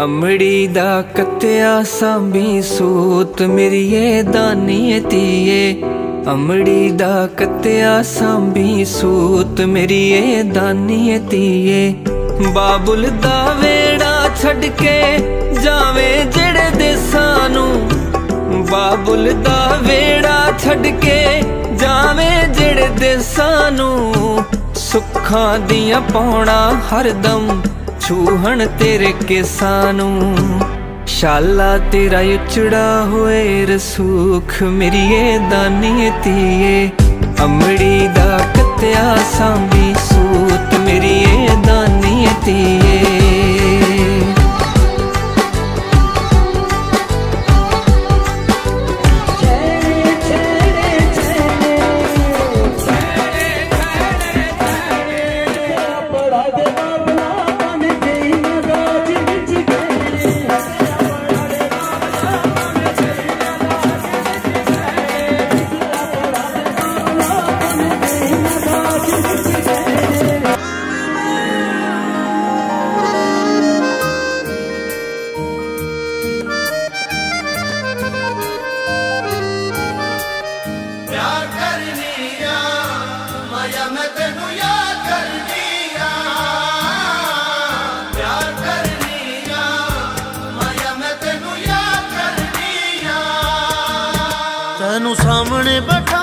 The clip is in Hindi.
अमड़ी दा कत्या सांभी सूत मेरिए दानी तीए। अमड़ी दा कत्या सांभी सूत मेरिए दानी तीए। बाबुल दा वेड़ा छड़ के जावे जेड़े देसां नू। बाबुल दा वेड़ा छड़ के जावे जेड़े देसां नू। सुखां दियां पौड़ा हरदम छूहण तेरे केसां नू। शाला तेरा उचड़ा होए रसूख मेरिए दानी तीए। अमड़ी दा कत्या सांभी सूत मेरिए दानी तीए। तेनू सामने बैठा